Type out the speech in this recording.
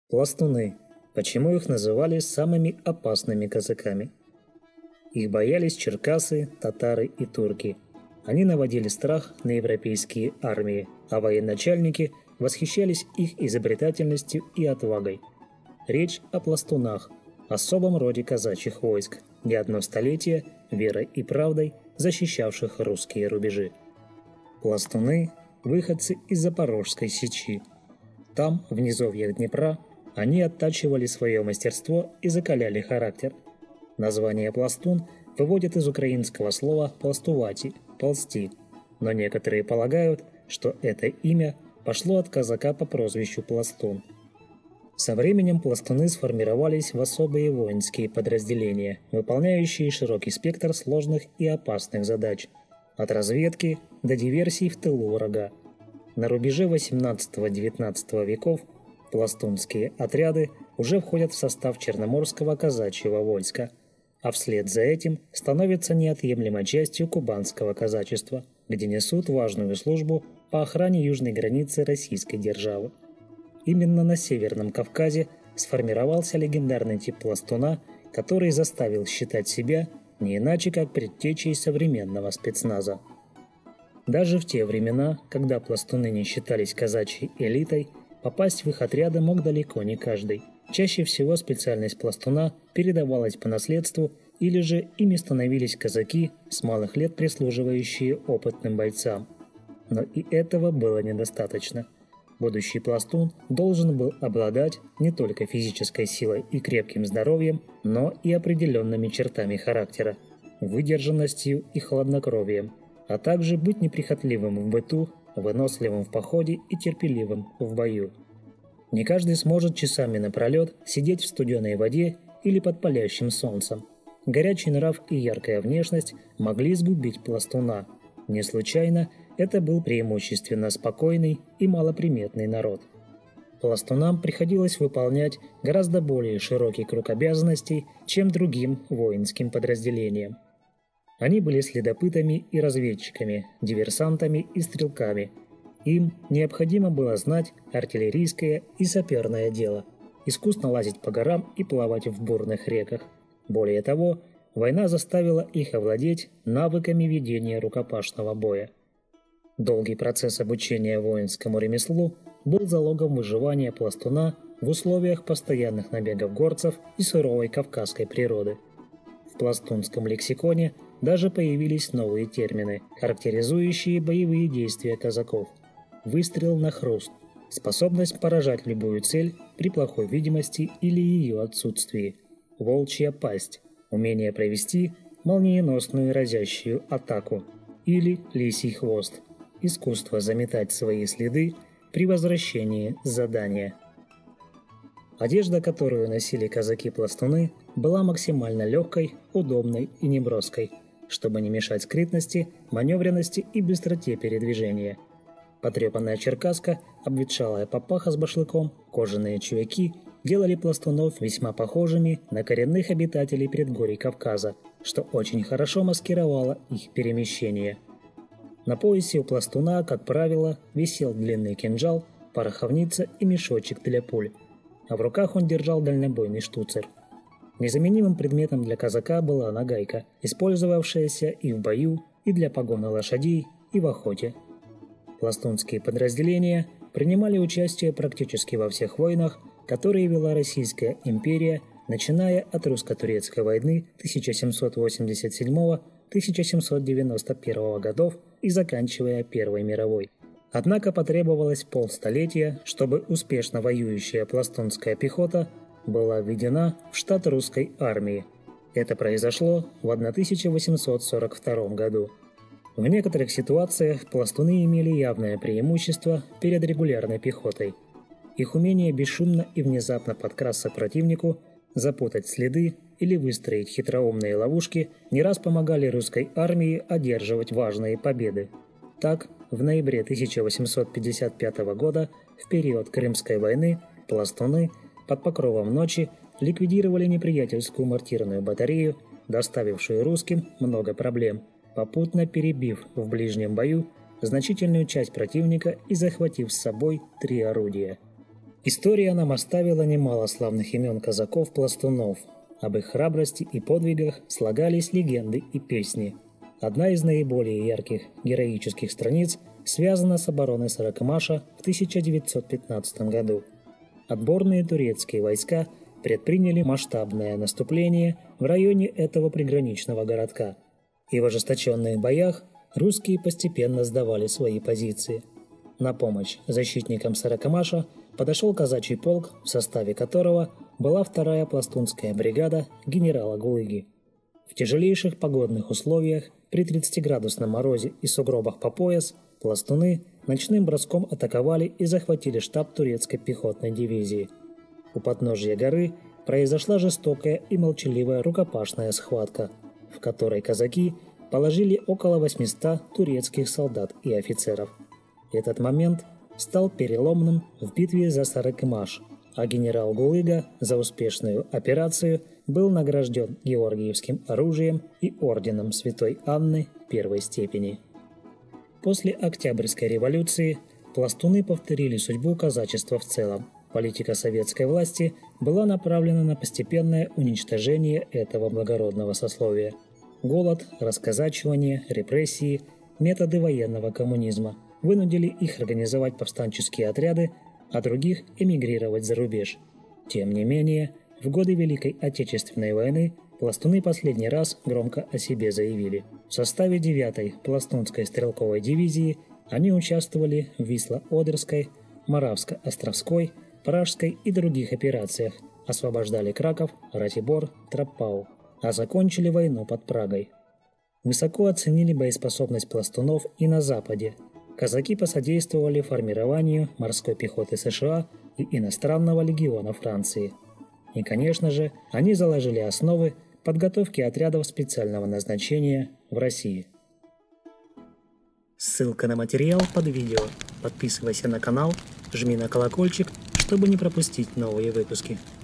Пластуны. Почему их называли самыми опасными казаками? Их боялись черкасы, татары и турки. Они наводили страх на европейские армии, а военачальники восхищались их изобретательностью и отвагой. Речь о пластунах, особом роде казачьих войск, не одно столетие верой и правдой защищавших русские рубежи. Пластуны – выходцы из Запорожской сечи. Там, в низовьях Днепра, они оттачивали свое мастерство и закаляли характер. Название «пластун» выводит из украинского слова «пластувати» – «ползти», но некоторые полагают, что это имя пошло от казака по прозвищу Пластун. Со временем пластуны сформировались в особые воинские подразделения, выполняющие широкий спектр сложных и опасных задач – от разведки до диверсий в тылу врага. На рубеже XVIII-XIX веков пластунские отряды уже входят в состав Черноморского казачьего войска, а вслед за этим становятся неотъемлемой частью кубанского казачества, где несут важную службу по охране южной границы Российской державы. Именно на Северном Кавказе сформировался легендарный тип пластуна, который заставил считать себя не иначе как предтечей современного спецназа. Даже в те времена, когда пластуны не считались казачьей элитой, попасть в их отряды мог далеко не каждый. Чаще всего специальность пластуна передавалась по наследству, или же ими становились казаки, с малых лет прислуживающие опытным бойцам. Но и этого было недостаточно. Будущий пластун должен был обладать не только физической силой и крепким здоровьем, но и определенными чертами характера, выдержанностью и хладнокровием, а также быть неприхотливым в быту, выносливым в походе и терпеливым в бою. Не каждый сможет часами напролет сидеть в студеной воде или под палящим солнцем. Горячий нрав и яркая внешность могли сгубить пластуна. Не случайно это был преимущественно спокойный и малоприметный народ. Пластунам приходилось выполнять гораздо более широкий круг обязанностей, чем другим воинским подразделениям. Они были следопытами и разведчиками, диверсантами и стрелками. Им необходимо было знать артиллерийское и саперное дело, искусно лазить по горам и плавать в бурных реках. Более того, война заставила их овладеть навыками ведения рукопашного боя. Долгий процесс обучения воинскому ремеслу был залогом выживания пластуна в условиях постоянных набегов горцев и суровой кавказской природы. В пластунском лексиконе даже появились новые термины, характеризующие боевые действия казаков. Выстрел на хруст, способность поражать любую цель при плохой видимости или ее отсутствии, волчья пасть, умение провести молниеносную разящую атаку, или лисий хвост, искусство заметать свои следы при возвращении с задания. Одежда, которую носили казаки-пластуны, была максимально легкой, удобной и неброской, чтобы не мешать скрытности, маневренности и быстроте передвижения. Потрепанная черкаска, обветшалая папаха с башлыком, кожаные чуяки делали пластунов весьма похожими на коренных обитателей предгорий Кавказа, что очень хорошо маскировало их перемещение. На поясе у пластуна, как правило, висел длинный кинжал, пороховница и мешочек для пуль, а в руках он держал дальнобойный штуцер. Незаменимым предметом для казака была нагайка, использовавшаяся и в бою, и для погона лошадей, и в охоте. Пластунские подразделения принимали участие практически во всех войнах, которые вела Российская империя, начиная от русско-турецкой войны 1787-1791 годов и заканчивая Первой мировой. Однако потребовалось полстолетия, чтобы успешно воюющая пластунская пехота была введена в штат русской армии. Это произошло в 1842 году. В некоторых ситуациях пластуны имели явное преимущество перед регулярной пехотой. Их умение бесшумно и внезапно подкрасться к противнику, запутать следы или выстроить хитроумные ловушки не раз помогали русской армии одерживать важные победы. Так, в ноябре 1855 года, в период Крымской войны, пластуны под покровом ночи ликвидировали неприятельскую мортирную батарею, доставившую русским много проблем, попутно перебив в ближнем бою значительную часть противника и захватив с собой 3 орудия. История нам оставила немало славных имен казаков-пластунов. Об их храбрости и подвигах слагались легенды и песни. Одна из наиболее ярких героических страниц связана с обороной Сарыкмаша в 1915 году. Отборные турецкие войска предприняли масштабное наступление в районе этого приграничного городка, и в ожесточенных боях русские постепенно сдавали свои позиции. На помощь защитникам Сарыкмаша подошел казачий полк, в составе которого была 2-я пластунская бригада генерала Гулыги. В тяжелейших погодных условиях, при 30-градусном морозе и сугробах по пояс, пластуны ночным броском атаковали и захватили штаб турецкой пехотной дивизии. У подножья горы произошла жестокая и молчаливая рукопашная схватка, в которой казаки положили около 800 турецких солдат и офицеров. Этот момент стал переломным в битве за Сарыкмаш, а генерал Гулыга за успешную операцию был награжден Георгиевским оружием и орденом Святой Анны первой степени. После Октябрьской революции пластуны повторили судьбу казачества в целом. Политика советской власти была направлена на постепенное уничтожение этого благородного сословия. Голод, расказачивание, репрессии, методы военного коммунизма вынудили их организовать повстанческие отряды, а других эмигрировать за рубеж. Тем не менее, в годы Великой Отечественной войны пластуны последний раз громко о себе заявили. В составе 9-й пластунской стрелковой дивизии они участвовали в Висло-Одерской, Моравско-Островской, Пражской и других операциях, освобождали Краков, Ратибор, Тропау, а закончили войну под Прагой. Высоко оценили боеспособность пластунов и на Западе. Казаки посодействовали формированию морской пехоты США и иностранного легиона Франции. И, конечно же, они заложили основы подготовки отрядов специального назначения в России. Ссылка на материал под видео. Подписывайся на канал, жми на колокольчик, чтобы не пропустить новые выпуски.